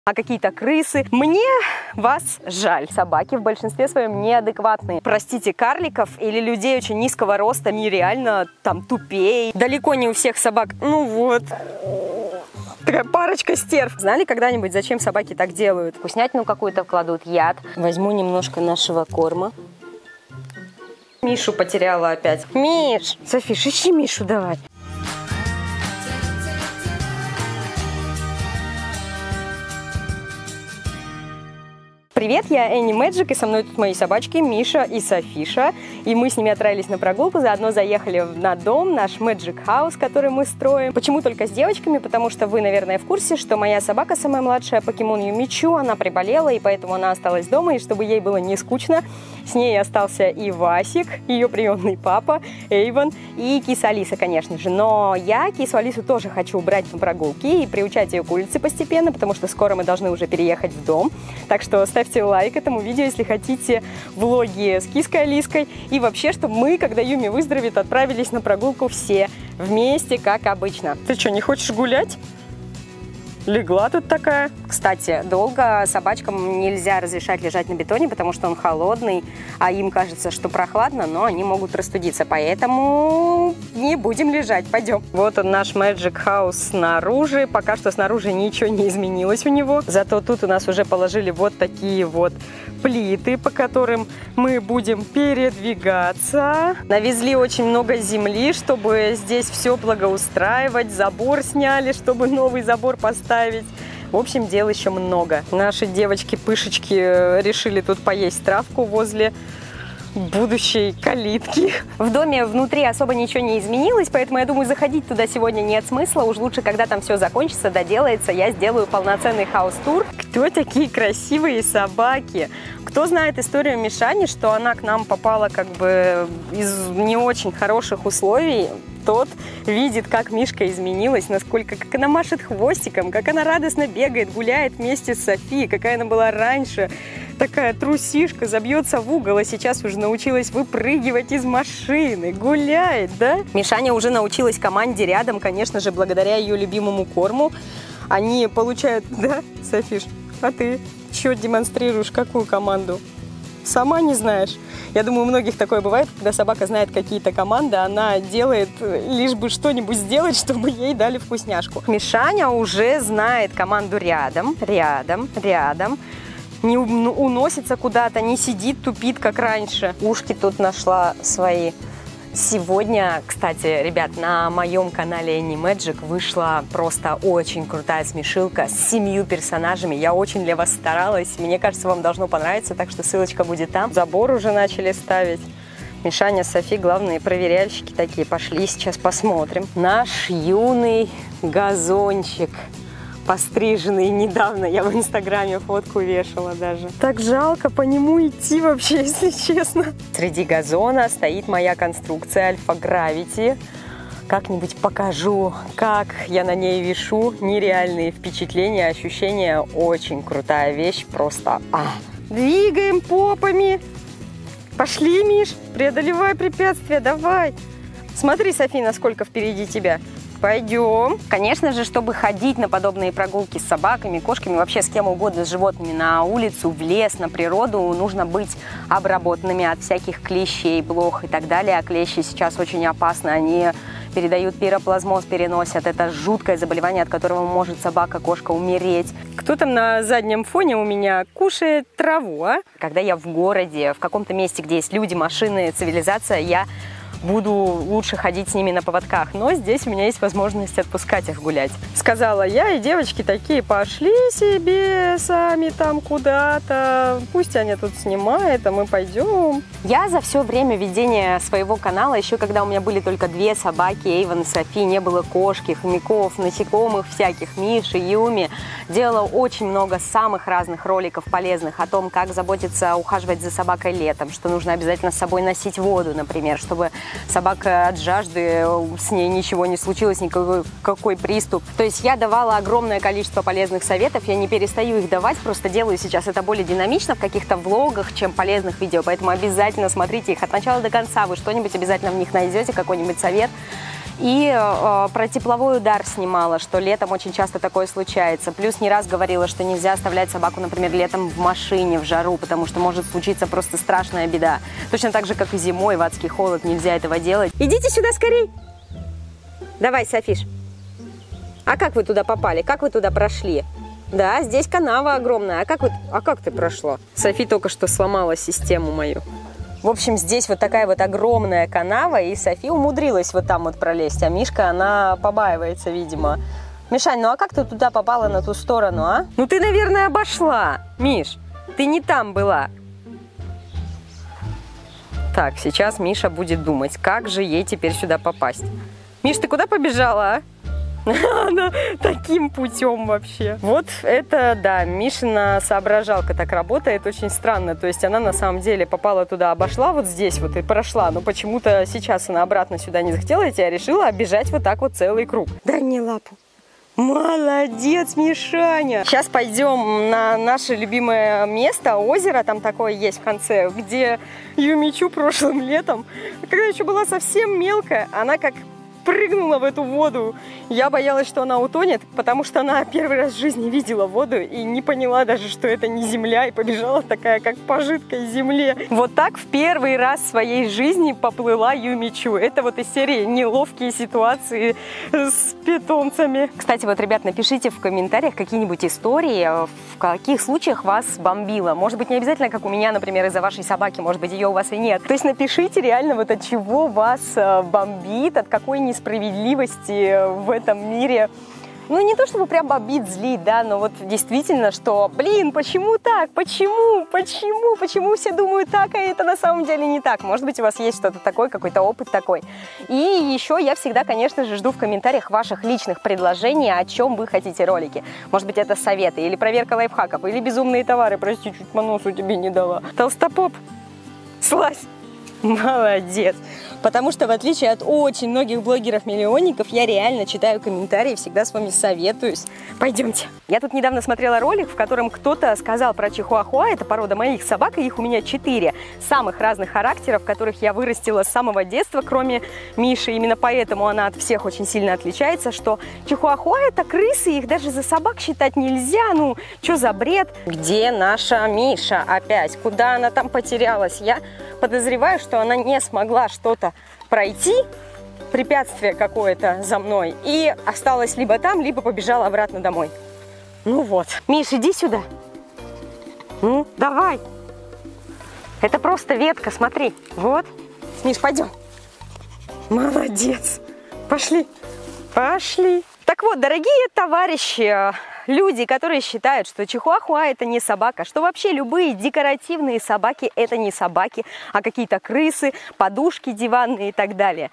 а какие-то крысы. Мне вас жаль. Собаки в большинстве своем неадекватные. Простите, карликов или людей очень низкого роста нереально там тупее. Далеко не у всех собак. Ну вот. Такая парочка стерв. Знали когда-нибудь, зачем собаки так делают? Вкуснятину какую-то кладут, яд. Возьму немножко нашего корма. Мишу потеряла опять. Миш! Софиш, ищи Мишу давай. Привет, я Энни Мэджик, и со мной тут мои собачки Миша и Софиша. И мы с ними отправились на прогулку, заодно заехали на дом, наш Magic House, который мы строим. Почему только с девочками? Потому что вы, наверное, в курсе, что моя собака, самая младшая, покемон Юмичу, она приболела, и поэтому она осталась дома, и чтобы ей было не скучно, с ней остался и Васик, ее приемный папа, Эйвен, и киса Алиса, конечно же. Но я кису Алису тоже хочу убрать на прогулки и приучать ее к улице постепенно, потому что скоро мы должны уже переехать в дом. Так что ставьте лайк этому видео, если хотите влоги с киской Алиской. И вообще, чтобы мы, когда Юми выздоровеет, отправились на прогулку все вместе, как обычно. Ты что, не хочешь гулять? Легла тут такая. Кстати, долго собачкам нельзя разрешать лежать на бетоне, потому что он холодный, а им кажется, что прохладно, но они могут простудиться. Поэтому не будем лежать, пойдем. Вот он, наш Magic House снаружи. Пока что снаружи ничего не изменилось у него. Зато тут у нас уже положили вот такие вот плиты, по которым мы будем передвигаться. Навезли очень много земли, чтобы здесь все благоустраивать. Забор сняли, чтобы новый забор поставить. В общем, дел еще много. Наши девочки-пышечки решили тут поесть травку возле будущей калитки. В доме внутри особо ничего не изменилось, поэтому я думаю, заходить туда сегодня нет смысла. Уж лучше, когда там все закончится, доделается, я сделаю полноценный хаус-тур. Кто такие красивые собаки? Кто знает историю Мишани, что она к нам попала как бы из не очень хороших условий, тот видит, как Мишка изменилась, насколько, как она машет хвостиком, как она радостно бегает, гуляет вместе с Софией, какая она была раньше. Такая трусишка, забьется в угол, а сейчас уже научилась выпрыгивать из машины, гуляет, да? Мишаня уже научилась команде рядом, конечно же, благодаря ее любимому корму. Они получают, да, Софиш? А ты что демонстрируешь, какую команду? Сама не знаешь? Я думаю, у многих такое бывает, когда собака знает какие-то команды, она делает лишь бы что-нибудь сделать, чтобы ей дали вкусняшку. Мишаня уже знает команду рядом, рядом, рядом. Не уносится куда-то, не сидит, тупит, как раньше. Ушки тут нашла свои. Сегодня, кстати, ребят, на моем канале Энни Мэджик вышла просто очень крутая смешилка с 7 персонажами. Я очень для вас старалась. Мне кажется, вам должно понравиться, так что ссылочка будет там. Забор уже начали ставить. Мишаня, Софи, главные проверяльщики такие. Пошли, сейчас посмотрим. Наш юный газончик. Постриженный недавно, я в инстаграме фотку вешала даже. Так жалко по нему идти вообще, если честно. Среди газона стоит моя конструкция Альфа Гравити. Как-нибудь покажу, как я на ней вешу. Нереальные впечатления, ощущения. Очень крутая вещь, просто. Двигаем попами. Пошли, Миш, преодолевай препятствия, давай. Смотри, Софи, насколько впереди тебя. Пойдем. Конечно же, чтобы ходить на подобные прогулки с собаками, кошками, вообще с кем угодно, с животными на улицу, в лес, на природу, нужно быть обработанными от всяких клещей, блох и так далее. А клещи сейчас очень опасны, они передают пироплазмоз, переносят. Это жуткое заболевание, от которого может собака, кошка умереть. Кто там на заднем фоне у меня кушает траву, а? Когда я в городе, в каком-то месте, где есть люди, машины, цивилизация, я буду лучше ходить с ними на поводках, но здесь у меня есть возможность отпускать их гулять. Сказала я, и девочки такие пошли себе сами там куда-то, пусть они тут снимают, а мы пойдем. Я за все время ведения своего канала, еще когда у меня были только 2 собаки, Эйвен и Софи, не было кошки, хомяков, насекомых всяких, Миши, Юми, делала очень много самых разных роликов полезных о том, как заботиться, ухаживать за собакой летом, что нужно обязательно с собой носить воду, например, чтобы собака от жажды, с ней ничего не случилось, никакой приступ. То есть я давала огромное количество полезных советов, я не перестаю их давать, просто делаю сейчас это более динамично в каких-то влогах, чем полезных видео, поэтому обязательно смотрите их от начала до конца, вы что-нибудь обязательно в них найдете, какой-нибудь совет. И про тепловой удар снимала, что летом очень часто такое случается. Плюс не раз говорила, что нельзя оставлять собаку, например, летом в машине в жару, потому что может случиться просто страшная беда. Точно так же, как и зимой в адский холод нельзя этого делать. Идите сюда скорей! Давай, Софиш. А как вы туда попали? Как вы туда прошли? Да, здесь канава огромная. А как ты прошла? Софи только что сломала систему мою. В общем, здесь вот такая вот огромная канава, и Софи умудрилась вот там вот пролезть, а Мишка, она побаивается, видимо. Мишань, ну а как ты туда попала на ту сторону, а? Ну ты, наверное, обошла, Миш, ты не там была. Так, сейчас Миша будет думать, как же ей теперь сюда попасть. Миш, ты куда побежала, а? Она таким путем вообще. Вот это, да, Мишина соображалка так работает, очень странно. То есть она на самом деле попала туда, обошла вот здесь вот и прошла, но почему-то сейчас она обратно сюда не захотела идти, а решила оббежать вот так вот целый круг. Дай мне лапу. Молодец, Мишаня! Сейчас пойдем на наше любимое место, озеро там такое есть в конце, где Юмичу прошлым летом, когда еще была совсем мелкая, она как прыгнула в эту воду. Я боялась, что она утонет, потому что она первый раз в жизни видела воду и не поняла даже, что это не земля, и побежала такая, как по жидкой земле. Вот так в первый раз в своей жизни поплыла Юмичу. Это вот из серии неловкие ситуации с питомцами. Кстати, вот, ребят, напишите в комментариях какие-нибудь истории, в каких случаях вас бомбило. Может быть, не обязательно, как у меня, например, из-за вашей собаки, может быть, ее у вас и нет. То есть напишите реально, вот от чего вас бомбит, от какой несправедливости в этом мире. Ну, не то чтобы прям бомбит, злит, да, но вот действительно, что, блин, почему так? Почему все думают так, а это на самом деле не так? Может быть, у вас есть что-то такое, какой-то опыт такой. И еще я всегда, конечно же, жду в комментариях ваших личных предложений, о чем вы хотите ролики. Может быть, это советы, или проверка лайфхаков, или безумные товары. Прости, чуть по носу тебе не дала. Толстопоп, слазь. Молодец. Потому что, в отличие от очень многих блогеров-миллионников, я реально читаю комментарии, всегда с вами советуюсь. Пойдемте. Я тут недавно смотрела ролик, в котором кто-то сказал про чихуахуа, это порода моих собак, и их у меня 4 самых разных характеров, которых я вырастила с самого детства, кроме Миши. Именно поэтому она от всех очень сильно отличается, что чихуахуа — это крысы, их даже за собак считать нельзя. Ну, что за бред? Где наша Миша опять? Куда она там потерялась? Я подозреваю, что она не смогла что-то пройти, препятствие какое-то за мной, и осталась либо там, либо побежала обратно домой. Ну вот. Миш, иди сюда. Ну, давай. Это просто ветка, смотри. Вот. Миш, пойдем. Молодец. Пошли. Пошли. Так вот, дорогие товарищи, люди, которые считают, что чихуахуа — это не собака, что вообще любые декоративные собаки — это не собаки, а какие-то крысы, подушки диванные и так далее.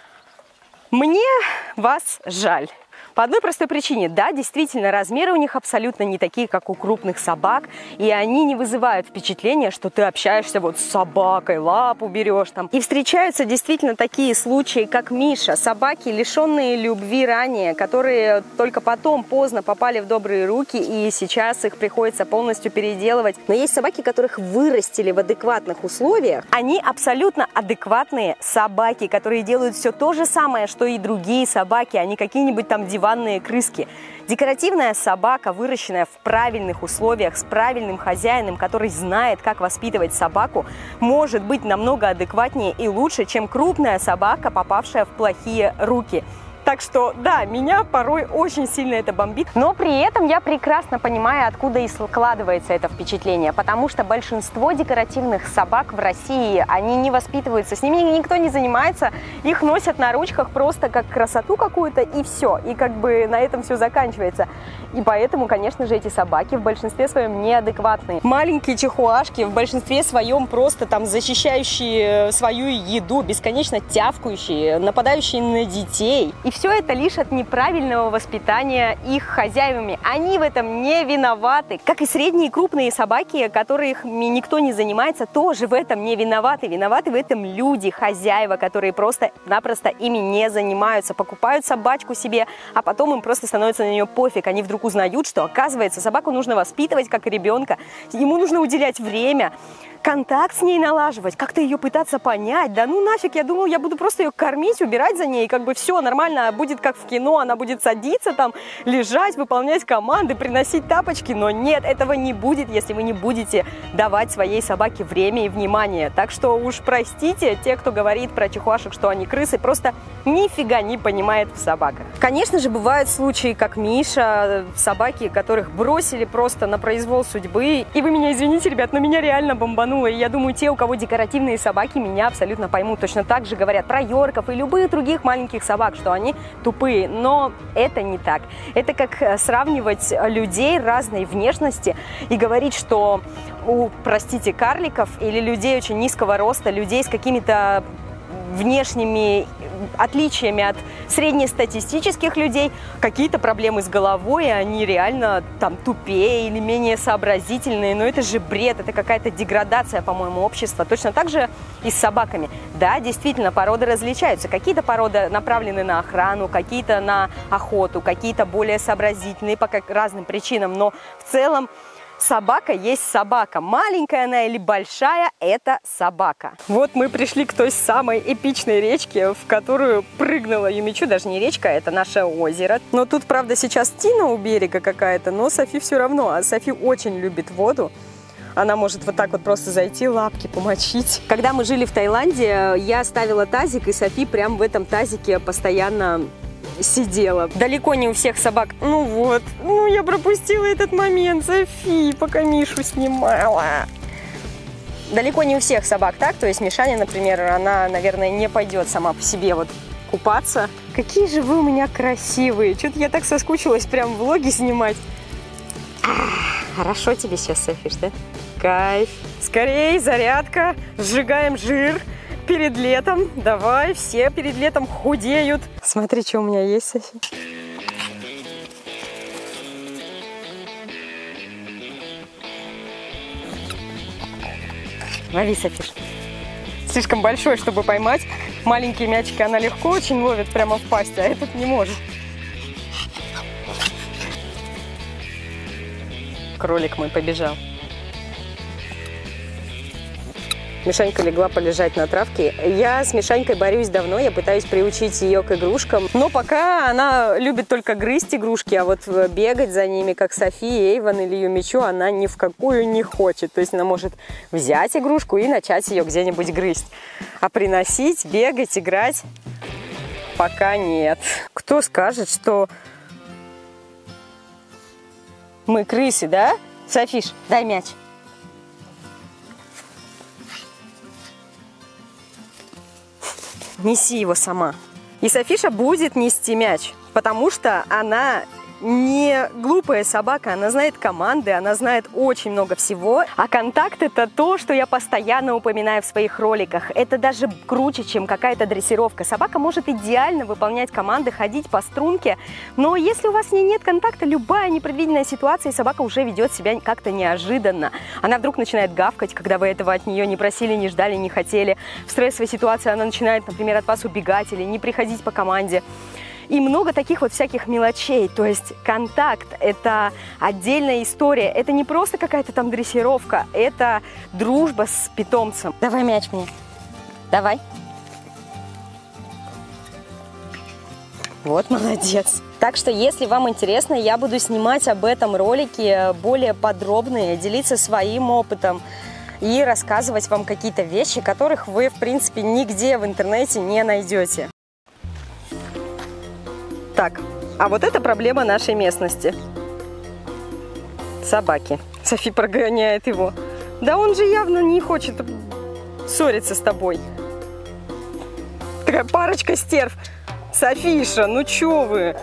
Мне вас жаль. По одной простой причине. Да, действительно, размеры у них абсолютно не такие, как у крупных собак, и они не вызывают впечатления, что ты общаешься вот с собакой, лапу берешь там. И встречаются действительно такие случаи, как Миша, собаки, лишенные любви ранее, которые только потом поздно попали в добрые руки, и сейчас их приходится полностью переделывать. Но есть собаки, которых вырастили в адекватных условиях. Они абсолютно адекватные собаки, которые делают все то же самое, что и другие собаки, а не какие-нибудь там диванные крыски. Декоративная собака, выращенная в правильных условиях, с правильным хозяином, который знает, как воспитывать собаку, может быть намного адекватнее и лучше, чем крупная собака, попавшая в плохие руки. Так что, да, меня порой очень сильно это бомбит, но при этом я прекрасно понимаю, откуда и складывается это впечатление, потому что большинство декоративных собак в России, они не воспитываются, с ними никто не занимается, их носят на ручках просто как красоту какую-то, и все, и как бы на этом все заканчивается. И поэтому, конечно же, эти собаки в большинстве своем неадекватные. Маленькие чихуашки в большинстве своем просто там защищающие свою еду, бесконечно тявкающие, нападающие на детей. И все это лишь от неправильного воспитания их хозяевами. Они в этом не виноваты. Как и средние и крупные собаки, которых никто не занимается, тоже в этом не виноваты. Виноваты в этом люди, хозяева, которые просто-напросто ими не занимаются. Покупают собачку себе, а потом им просто становится на нее пофиг. Они вдруг узнают, что, оказывается, собаку нужно воспитывать как ребенка. Ему нужно уделять время. контакт с ней налаживать, как-то ее пытаться понять. Да ну нафиг, я думала, я буду просто ее кормить, убирать за ней, и как бы все нормально, будет как в кино, она будет садиться там, лежать, выполнять команды, приносить тапочки, но нет, этого не будет, если вы не будете давать своей собаке время и внимание. Так что уж простите, те, кто говорит про чихуашек, что они крысы, просто нифига не понимает в собаках. Конечно же, бывают случаи, как Миша, собаки, которых бросили просто на произвол судьбы. И вы меня извините, ребят, но меня реально бомбануло. И я думаю, те, у кого декоративные собаки, меня абсолютно поймут. Точно так же говорят про йорков и любых других маленьких собак, что они тупые. Но это не так. Это как сравнивать людей разной внешности и говорить, что у, простите, карликов или людей очень низкого роста, людей с какими-то внешними отличиями от среднестатистических людей, какие-то проблемы с головой, и они реально там тупее или менее сообразительные. Но это же бред, это какая-то деградация, по-моему, общества. Точно так же и с собаками. Да, действительно, породы различаются. Какие-то породы направлены на охрану, какие-то на охоту, какие-то более сообразительные по разным причинам. Но в целом собака есть собака. Маленькая она или большая – это собака. Вот мы пришли к той самой эпичной речке, в которую прыгнула Юмичу. Даже не речка, это наше озеро. Но тут, правда, сейчас тина у берега какая-то, но Софи все равно. А Софи очень любит воду. Она может вот так вот просто зайти, лапки помочить. Когда мы жили в Таиланде, я ставила тазик, и Софи прям в этом тазике постоянно сидела. Далеко не у всех собак. Ну вот, ну я пропустила этот момент, Софи, пока Мишу снимала. Далеко не у всех собак так, то есть Мишаня, например, она, наверное, не пойдет сама по себе вот купаться. Какие же вы у меня красивые. Что-то я так соскучилась прям влоги снимать. Хорошо тебе сейчас, Софиш, да? Кайф. Скорей, зарядка, сжигаем жир. Перед летом, давай, все перед летом худеют. Смотри, что у меня есть, Софи. Лови, Софиш. Слишком большой, чтобы поймать. Маленькие мячики она легко очень ловит прямо в пасть, а этот не может. Кролик мой побежал. Мишанька легла полежать на травке. Я с Мишанькой борюсь давно, я пытаюсь приучить ее к игрушкам. Но пока она любит только грызть игрушки, а вот бегать за ними, как Софи, Эйвен или Юмичу, она ни в какую не хочет. То есть она может взять игрушку и начать ее где-нибудь грызть. А приносить, бегать, играть пока нет. Кто скажет, что мы крысы, да? Софиш, дай мяч. Неси его сама. И Софиша будет нести мяч, потому что она не глупая собака, она знает команды, она знает очень много всего. А контакт – это то, что я постоянно упоминаю в своих роликах. Это даже круче, чем какая-то дрессировка. Собака может идеально выполнять команды, ходить по струнке, но если у вас с ней нет контакта, любая непредвиденная ситуация, и собака уже ведет себя как-то неожиданно. Она вдруг начинает гавкать, когда вы этого от нее не просили, не ждали, не хотели. В стрессовой ситуации она начинает, например, от вас убегать или не приходить по команде. И много таких вот всяких мелочей. То есть контакт – это отдельная история. Это не просто какая-то там дрессировка, это дружба с питомцем. Давай мяч мне. Давай. Вот молодец. Так что, если вам интересно, я буду снимать об этом ролики более подробные, делиться своим опытом и рассказывать вам какие-то вещи, которых вы, в принципе, нигде в интернете не найдете. Так, а вот это проблема нашей местности. Собаки. Софи прогоняет его. Да он же явно не хочет ссориться с тобой. Такая парочка стерв. Софиша, ну чё вы?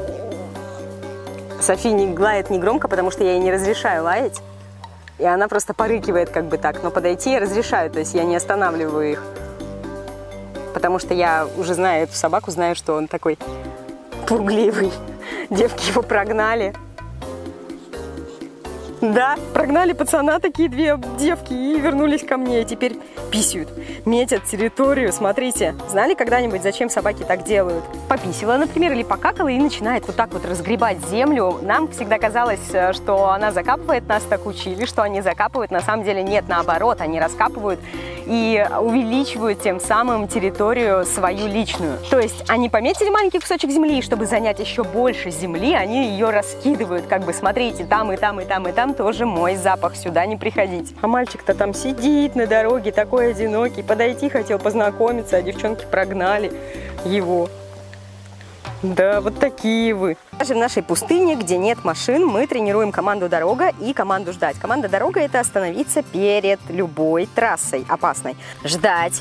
Софи не лает негромко, потому что я ей не разрешаю лаять. И она просто порыкивает как бы так. Но подойти я разрешаю, то есть я не останавливаю их. Потому что я уже знаю эту собаку, знаю, что он такой пугливый. Девки его прогнали. Да, прогнали пацана такие две девки и вернулись ко мне. И теперь писают, метят территорию. Смотрите, знали когда-нибудь, зачем собаки так делают? Пописала, например, или покакала и начинает вот так вот разгребать землю. Нам всегда казалось, что она закапывает, нас так учили, что они закапывают. На самом деле нет, наоборот, они раскапывают и увеличивают тем самым территорию свою личную. То есть они пометили маленький кусочек земли, и чтобы занять еще больше земли, они ее раскидывают. Как бы смотрите, там и там, и там, и там тоже мой запах, сюда не приходить. А мальчик-то там сидит на дороге, такой одинокий, подойти хотел познакомиться, а девчонки прогнали его. Да, вот такие вы. Даже в нашей пустыне, где нет машин, мы тренируем команду «Дорога» и команду «Ждать». Команда «Дорога» — это остановиться перед любой трассой опасной. Ждать.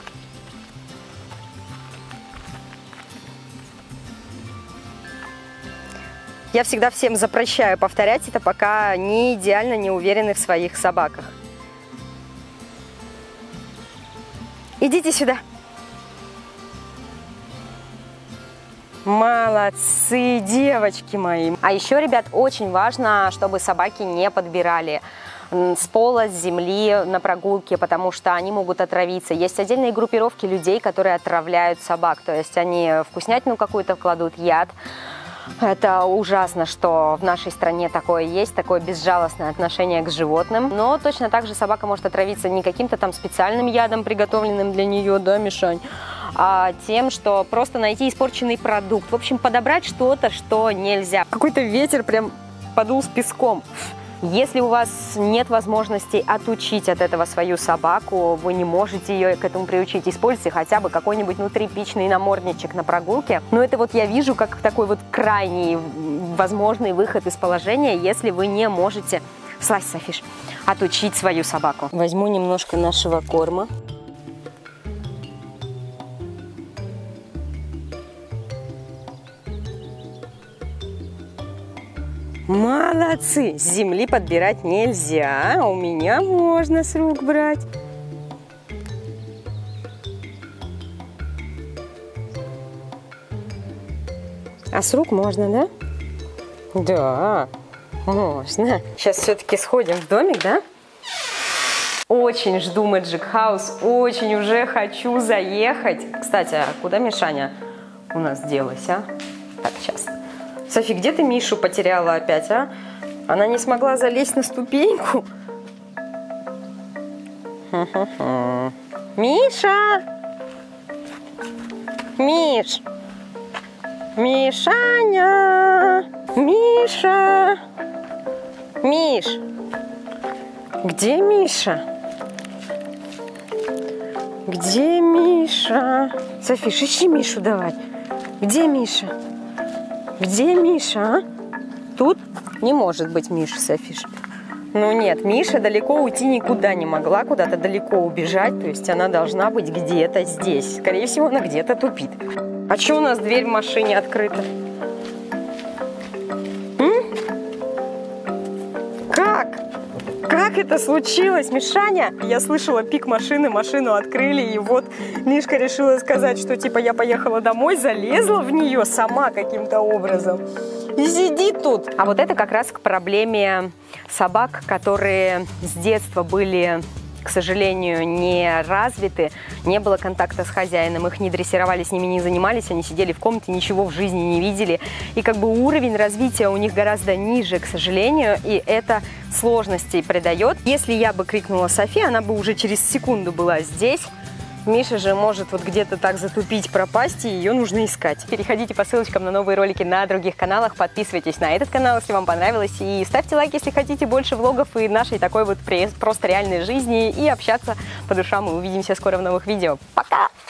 Я всегда всем запрещаю повторять это, пока не идеально не уверены в своих собаках. Идите сюда. Молодцы, девочки мои. А еще, ребят, очень важно, чтобы собаки не подбирали с пола, с земли на прогулке, потому что они могут отравиться. Есть отдельные группировки людей, которые отравляют собак. То есть они вкуснятину какую-то кладут, яд. Это ужасно, что в нашей стране такое есть, такое безжалостное отношение к животным. Но точно так же собака может отравиться не каким-то там специальным ядом, приготовленным для нее, да, Мишань, а тем, что просто найти испорченный продукт. В общем, подобрать что-то, что нельзя. Какой-то ветер прям подул с песком. Если у вас нет возможности отучить от этого свою собаку, вы не можете ее к этому приучить, используйте хотя бы какой-нибудь внутрипичный намордничек на прогулке. Но это вот я вижу как такой вот крайний возможный выход из положения, если вы не можете, слазь, Софиш, отучить свою собаку. Возьму немножко нашего корма. Молодцы! С земли подбирать нельзя, а у меня можно с рук брать. А с рук можно, да? Да, можно. Сейчас все-таки сходим в домик, да? Очень жду Magic House, очень уже хочу заехать. Кстати, а куда Мишаня у нас делась, а? Так, сейчас. Софи, где ты Мишу потеряла опять, а? Она не смогла залезть на ступеньку. Миша! Миш! Мишаня! Миша! Миш! Где Миша? Где Миша? Софиш, ищи Мишу давай. Где Миша? Где Миша, а? Тут не может быть Миша, Софиш. Ну нет, Миша далеко уйти никуда не могла, куда-то далеко убежать. То есть она должна быть где-то здесь. Скорее всего, она где-то тупит. А что у нас дверь в машине открыта? Как это случилось, Мишаня? Я слышала пик машины, машину открыли, и вот Мишка решила сказать, что типа я поехала домой, залезла в нее сама каким-то образом и сидит тут. А вот это как раз к проблеме собак, которые с детства были, к сожалению, не развиты, не было контакта с хозяином, их не дрессировали, с ними не занимались, они сидели в комнате, ничего в жизни не видели. И как бы уровень развития у них гораздо ниже, к сожалению, и это сложностей придает. Если я бы крикнула Софи, она бы уже через секунду была здесь. Миша же может вот где-то так затупить, пропасть, и ее нужно искать. Переходите по ссылочкам на новые ролики на других каналах, подписывайтесь на этот канал, если вам понравилось, и ставьте лайк, если хотите больше влогов и нашей такой вот просто реальной жизни, и общаться по душам. Мы увидимся скоро в новых видео. Пока!